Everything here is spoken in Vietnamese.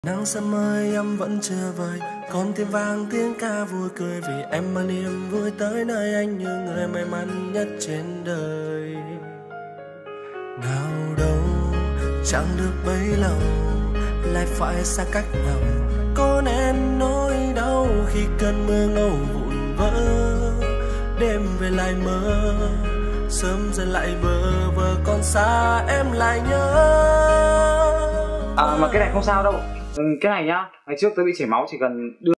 Nắng sớm ơi em vẫn chưa vời, còn thêm vang tiếng ca vui cười vì em mang niềm vui tới nơi anh như người may mắn nhất trên đời. Nào đâu chẳng được bấy lâu lại phải xa cách nhau, có nén nỗi đau khi cơn mưa ngâu vụn vỡ, đêm về lại mơ sớm dần lại bơ vơ, còn xa em lại nhớ. Mà cái này không sao đâu. Cái này nhá, ngày trước tôi bị chảy máu, chỉ cần đưa